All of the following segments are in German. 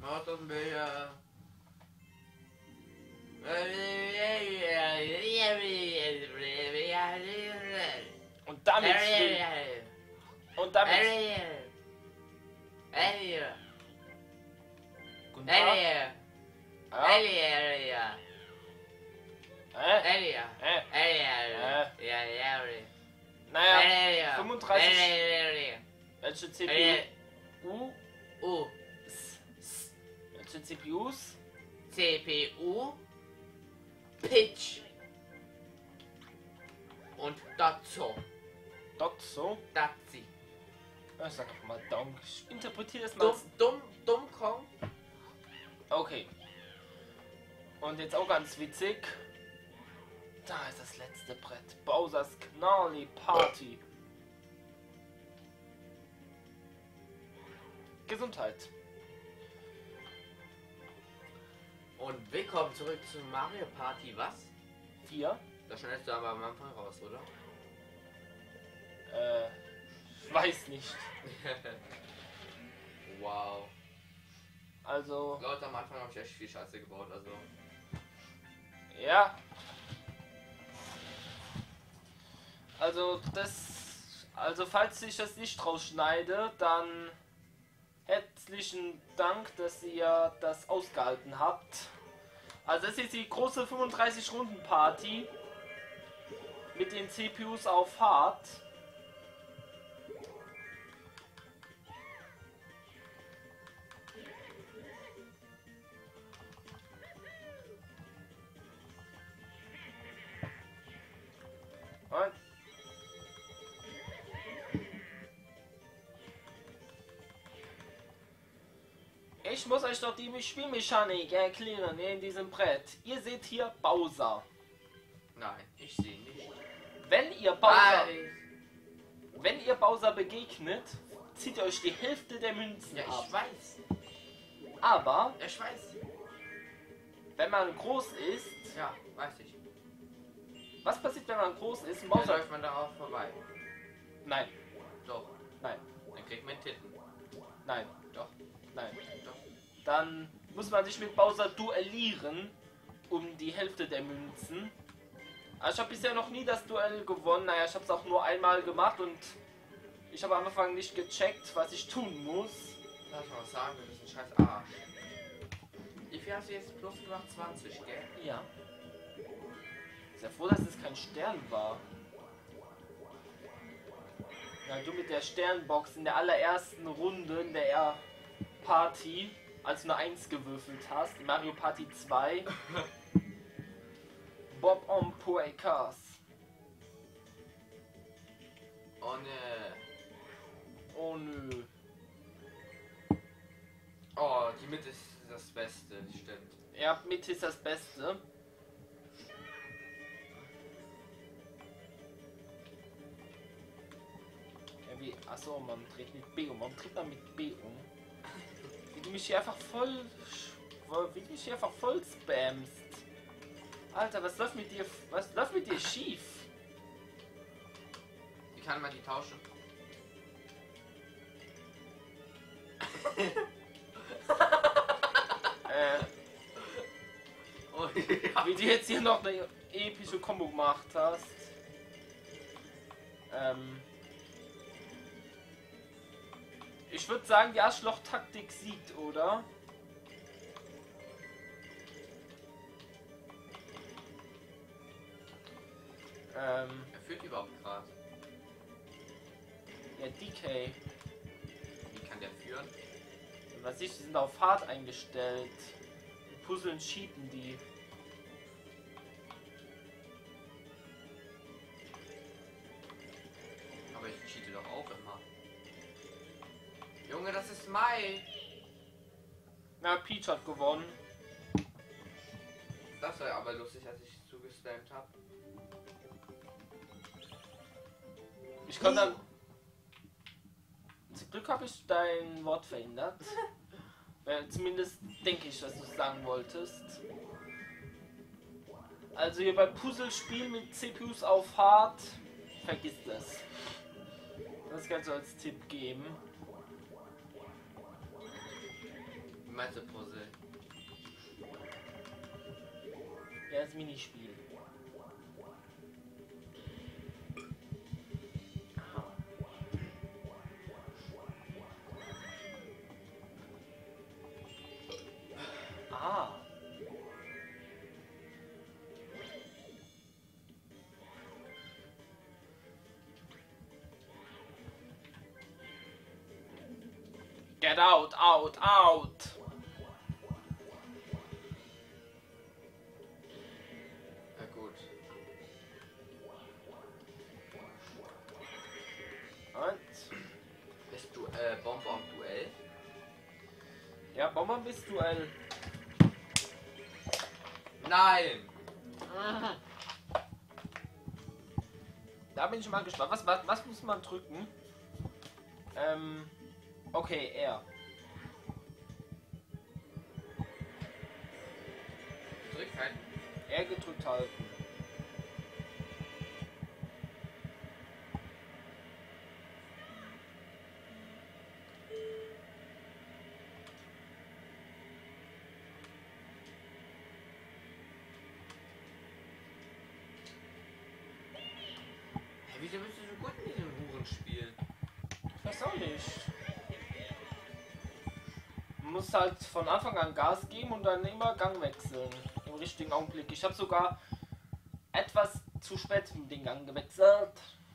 Außen Bilder. Und damit und damit guten Tag. Naja, 35. Welche CPU? Welche CPUs? CPU, Pitch und Dotzo. Dotzo? Dazi. Ich sag doch mal Donk. Ich interpretiere das mal. Dummkong. Okay. Und jetzt auch ganz witzig. Da ist das letzte Brett. Bowser's Gnarly Party. Gesundheit. Und willkommen zurück zu Mario Party, was? 4. Das schneidest du aber am Anfang raus, oder? Ich weiß nicht. Wow. Also. Leute, am Anfang habe ich echt viel Scheiße gebaut, also. Ja. Also falls ich das nicht rausschneide, dann herzlichen Dank, dass ihr das ausgehalten habt. Also das ist die große 35-Runden-Party mit den CPUs auf Hard. Und ich muss euch noch die Spielmechanik erklären in diesem Brett. Ihr seht hier Bowser. Nein, ich sehe nicht. Wenn ihr Bowser begegnet, zieht ihr euch die Hälfte der Münzen Ja, ab. ich weiß. Aber Ja, ich weiß. wenn man groß ist, Ja, weiß ich. was passiert, wenn man groß ist? Dann Bowser. läuft man darauf vorbei. Nein, Doch. nein, Dann kriegt man Titten. nein, Doch. nein. Doch. Dann muss man sich mit Bowser duellieren um die Hälfte der Münzen. Also ich habe bisher noch nie das Duell gewonnen. Naja, ich habe es auch nur einmal gemacht und ich habe am Anfang nicht gecheckt, was ich tun muss. Lass mal was sagen, du bist ein scheiß Arsch. Wie viel hast du jetzt plus gemacht? 20, gell? Ja. Sehr froh, dass es kein Stern war. Ja, du mit der Sternbox in der allerersten Runde in der Party, als du eine 1 gewürfelt hast, Mario Party 2. Bob on Poekas. Oh ne. Oh nö. Oh, die Mitte ist das Beste, stimmt. Ja, Mitte ist das Beste. Ja, wie? Achso, man dreht mit B um. Warum dreht man mit B um? Wie du mich hier einfach voll spammst. Alter, was läuft mit dir? Was läuft mit dir schief? Wie kann man die tauschen? Oh, ja. Wie du jetzt hier noch eine epische Combo gemacht hast. Ich würde sagen, die Arschloch-Taktik siegt, oder? Er führt überhaupt gerade. Ja, DK. Wie kann der führen? Was ich, die sind auf hart eingestellt. Die Puzzeln cheaten die. Aber ich cheate doch auch immer. Junge, das ist Mai. Na, Peach hat gewonnen. Das war aber lustig, als ich zugespammt habe. Ich kann dann. Zum Glück habe ich dein Wort verändert. Zumindest denke ich, was du sagen wolltest. Also hier bei Puzzlespiel mit CPUs auf hart, vergisst es. Das kannst du als Tipp geben. Mathe-Puzzle. Ja, das Minispiel. Ah. Get out, out, out. Na gut. Und? Bist du Bombe am Duell? Ja, Bomber bist Duell. Nein! Da bin ich mal gespannt. Was muss man drücken? Okay, R. Drück halt. R gedrückt halten. Hey, wieso bist du so gut in diesem Hurenspiel? Ich weiß auch nicht. Man muss halt von Anfang an Gas geben und dann immer Gang wechseln. Im richtigen Augenblick. Ich habe sogar etwas zu spät den Gang gewechselt.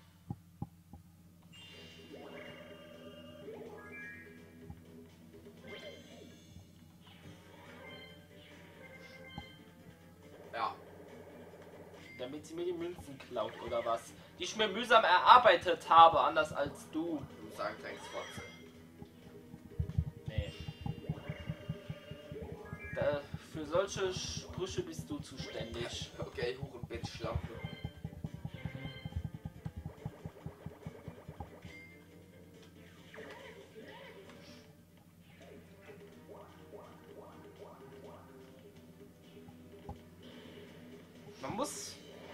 Ja. Damit sie mir die Münzen klaut oder was? Die ich mir mühsam erarbeitet habe, anders als du. Du sagst eigentlich Fotze. Nee. Für solche Sprüche bist du zuständig. Okay, Hurenbitch, Schlampe. Man muss...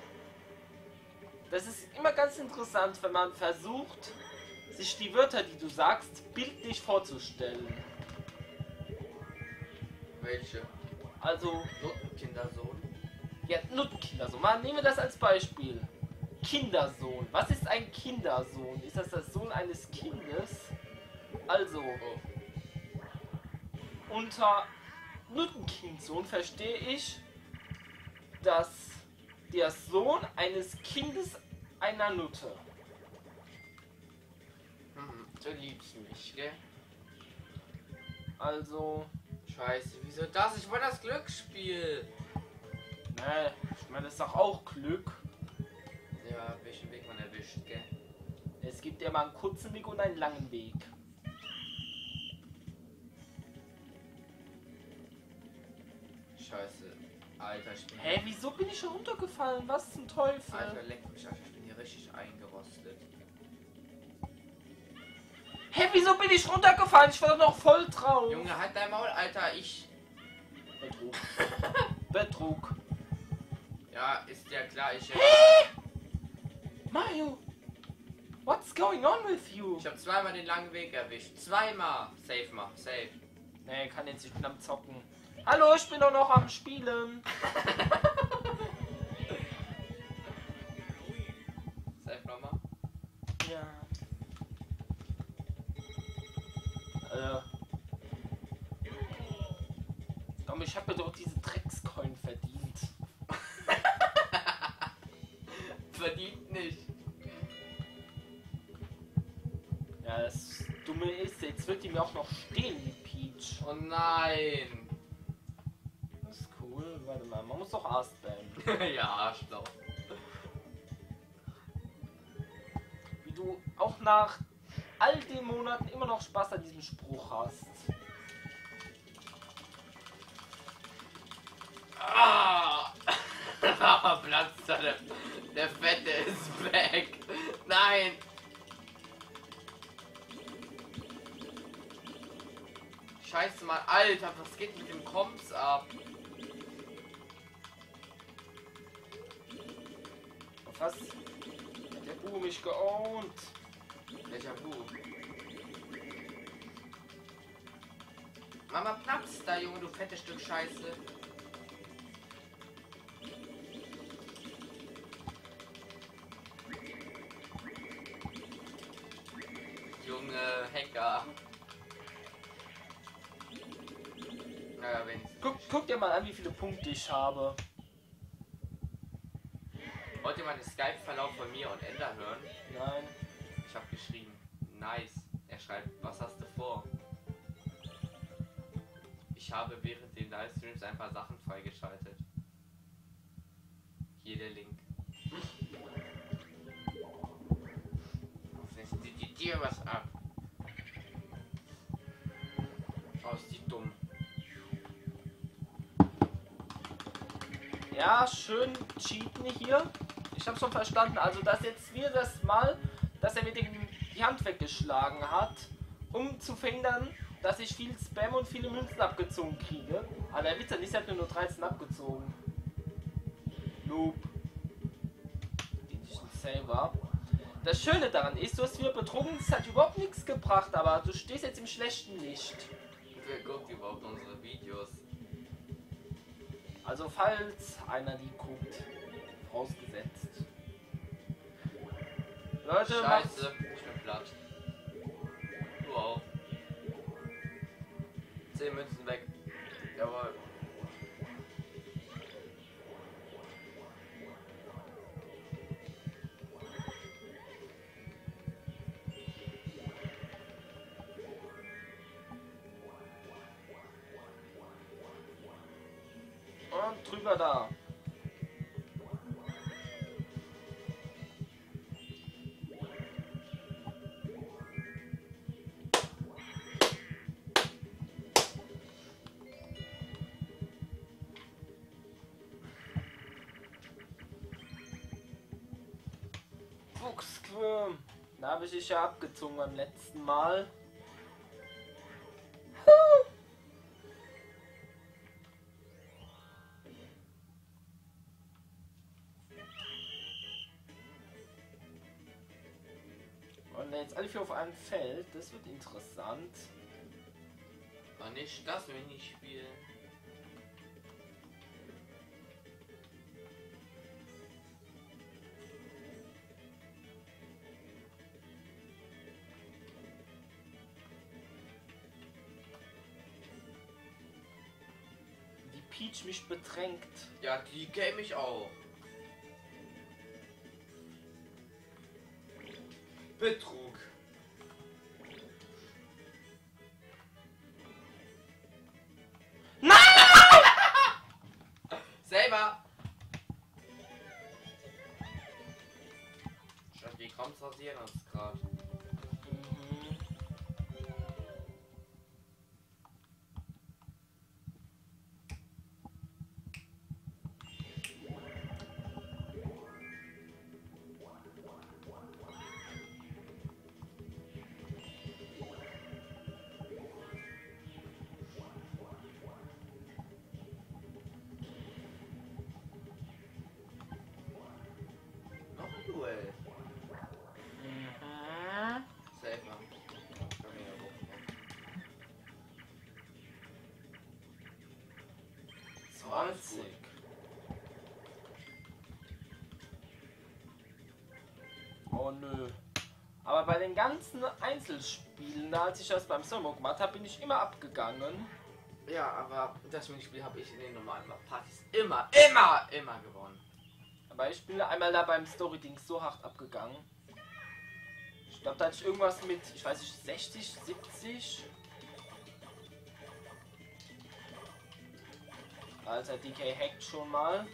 Das ist immer ganz interessant, wenn man versucht, sich die Wörter, die du sagst, bildlich vorzustellen. Welche? Also, Kindersohn. ja, Nuttenkindersohn. Mal nehmen wir das als Beispiel. Kindersohn. Was ist ein Kindersohn? Ist das der Sohn eines Kindes? Also, Oh. unter Nuttenkindsohn verstehe ich, dass der Sohn eines Kindes einer Nutte. Du liebst mich, gell? Also, Scheiße, wieso das? Ich wollte das Glücksspiel. ne, ich meine, das ist doch auch Glück. Ja, welchen Weg man erwischt, gell? Es gibt ja mal einen kurzen Weg und einen langen Weg. Scheiße. Alter, ich bin... Hä, wieso bin ich schon runtergefallen? Was zum Teufel? Alter, leck mich, Alter, ich bin hier richtig eingerostet. Hä, wieso bin ich runtergefallen? Ich war doch noch voll drauf. Junge, halt dein Maul, Alter, ich... Betrug. Betrug. Ja, ist ja klar, ich... Mario, what's going on with you? Ich habe zweimal den langen Weg erwischt. Zweimal. Safe mal, safe. Nee, kann jetzt nicht, ich bin am Zocken. Hallo, ich bin doch noch am Spielen. Safe nochmal. Ja. Komm, ich habe mir doch diese Dreckscoin verdient. Verdient nicht. Ja, das Dumme ist, jetzt wird die mir auch noch stehlen, die Peach. Oh nein. Das ist cool. Warte mal, man muss doch Ast bannen. Ja, Arschloch. Wie du auch nach all den Monaten immer noch Spaß an diesem Spruch hast. Ah! Platz da, der Fette ist back. Nein. Scheiße mal, Alter, was geht mit dem Koms ab? Auf was? Hat der Bu mich geowned? Welcher Bu? Mama platzt da, Junge, du fettes Stück Scheiße. Junge, Hacker. Naja, wenigstens. Guck dir mal an, wie viele Punkte ich habe. Wollt ihr mal den Skype-Verlauf von mir und Ender hören? Nein. Ich habe geschrieben, nice. Er schreibt, was hast du vor? Ich habe während den Livestreams ein paar Sachen freigeschaltet. Hier der Link. Jetzt die dir was ab. Oh, ist die dumm. Ja, schön cheaten hier. Ich habe schon verstanden. Also, dass jetzt wir das Mal, dass er mir die Hand weggeschlagen hat, um zu verhindern, dass ich viel Spam und viele Münzen abgezogen kriege. Aber der Witz ist, er hat nur 13 abgezogen. Noob. Den selber. Das Schöne daran ist, du hast wieder betrogen, es hat überhaupt nichts gebracht, aber du stehst jetzt im schlechten Licht. Wer guckt überhaupt unsere Videos? Also falls einer die guckt, vorausgesetzt. Leute, Scheiße, ich bin platt. Du auch. 10 Münzen weg. Jawohl. und drüber da. Fuchsquirm. Da habe ich dich ja abgezogen beim letzten Mal. Und jetzt alle vier auf einem Feld, das wird interessant. Aber nicht das Minispiel. Die Peach mich bedrängt. Ja, die game ich auch. Betrug. Nein! Selber. Statt wie kommt's rasieren uns gerade. Noch ein Duell. Selber. 20. Oh nö. Aber bei den ganzen Einzelspielen, als ich das beim Solo gemacht habe, bin ich immer abgegangen. Ja, aber das Minispiel habe ich in den normalen Partys immer gewonnen. Aber ich bin einmal da beim Story-Dings so hart abgegangen. Ich glaube, da hatte ich irgendwas mit, ich weiß nicht, 60, 70. Alter, DK hackt schon mal.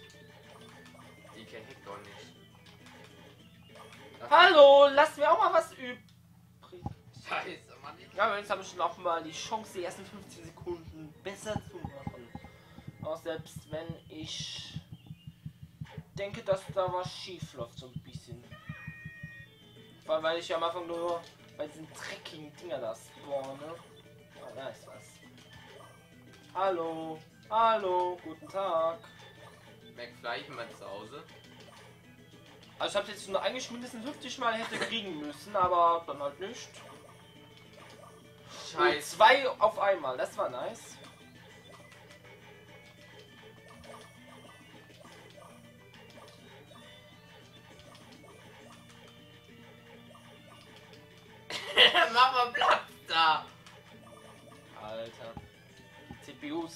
DK hackt doch nicht. Hallo, lass mir auch mal was übrig. Scheiße, Mann. Ja, aber jetzt habe ich noch mal die Chance, die ersten 15 Sekunden besser zu machen. Auch selbst wenn ich denke, dass da was schief läuft, so ein bisschen. Vor allem, weil ich ja am Anfang nur bei diesen dreckigen Dinger da spawne. Ah, da ist was. Hallo, hallo, guten Tag. McFly, ich bin mal zu Hause. Also ich habe jetzt nur eigentlich mindestens 50 Mal hätte kriegen müssen, aber dann halt nicht. Scheiße. 2 auf einmal, das war nice. Mach mal Platz da. Alter. CPUs.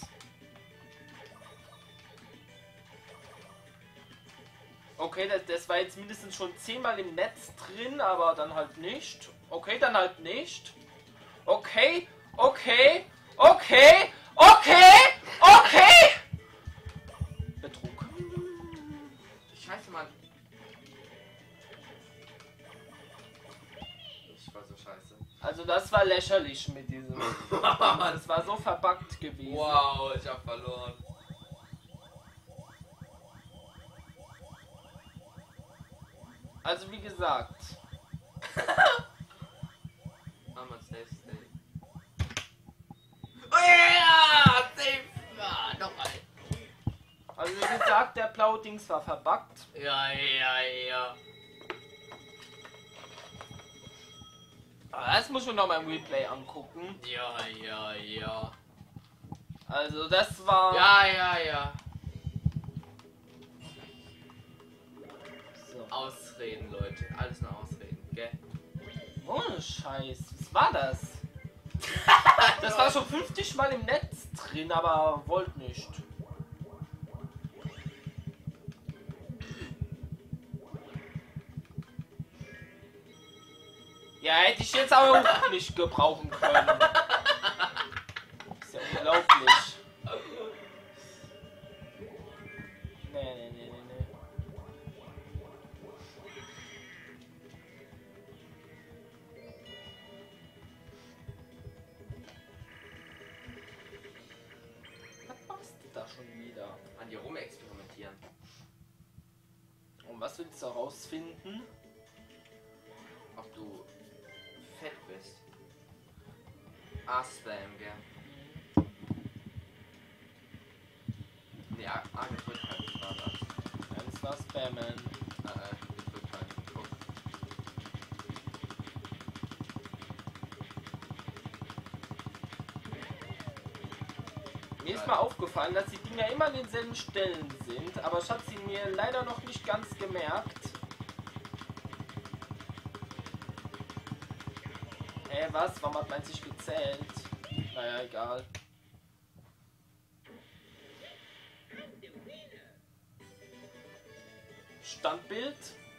Okay, das war jetzt mindestens schon 10-mal im Netz drin, aber dann halt nicht. Okay, dann halt nicht. Okay, okay, okay, okay, okay! Betrug. Scheiße, Mann. Ich war so scheiße. Also das war lächerlich mit diesem. Das war so verbuggt gewesen. Wow, ich hab verloren. Also wie gesagt. Mama, safe. Oh yeah! Safe! Ah, noch ein. Also wie gesagt, der blaue Dings war verbuggt. Ja. Aber das muss ich noch mal im Replay angucken. Ja. Also das war. Ja. So. Ausreden, Leute. Alles nur Ausreden, gell? Ohne Scheiß. Was war das? Das war schon 50 Mal im Netz drin, aber wollt nicht. Ja, hätte ich jetzt auch nicht gebrauchen können. Ist ja unglaublich. Nee. Was machst du da schon wieder? An dir rumexperimentieren. Und was willst du herausfinden? Ob du fett bist. A-Spam, gell? Nee, gedrückt halt nicht war das. Eins war Spammen. Gedrückt halt. Guck. Mir ist mal aufgefallen, dass die Dinger immer an denselben Stellen sind, aber ich habe sie mir leider noch nicht ganz gemerkt. Was? Warum hat man sich gezählt? Naja, egal. Standbild.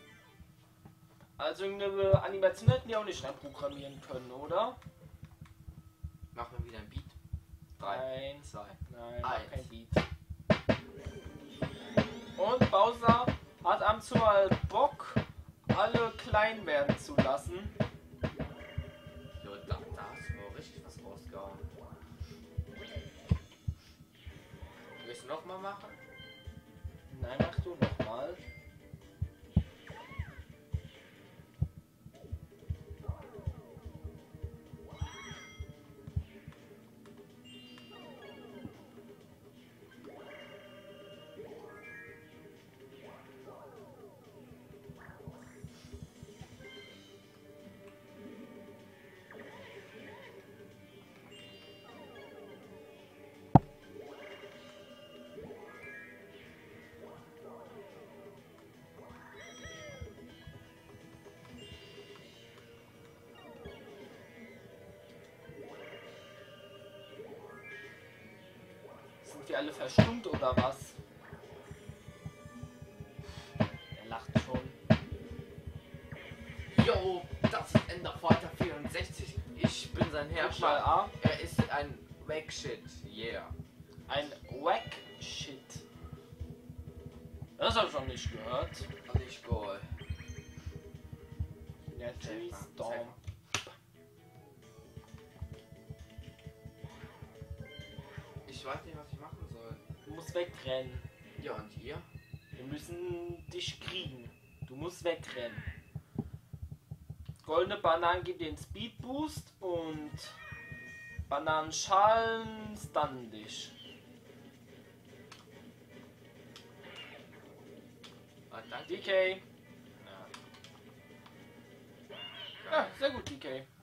Also eine Animation hätten die auch nicht programmieren können, oder? Machen wir wieder ein Beat. 3, Nein. 2. Nein, Eins. kein Beat. Und Bowser hat am zu mal Bock, alle klein werden zu lassen. Jo, da hast du richtig was rausgehauen. Willst du nochmal machen? Nein, mach du noch mal. Sind wir alle verstummt oder was? Er lacht schon. Jo, das ist Enderfighter 64. Ich bin sein Mal Herrscher. A. Er ist ein Wack-Shit. Yeah. Ein Wack-Shit. Das hab ich noch nicht gehört. Und ich goal. Ja, Tree Storm. Ich weiß nicht, was ich machen soll. Du musst wegrennen. Ja, und ihr? Wir müssen dich kriegen. Du musst wegrennen. Goldene Bananen gibt dir den Speed Boost und Bananenschalen stunnen dich. Ah, danke. DK. Ja, sehr gut, DK.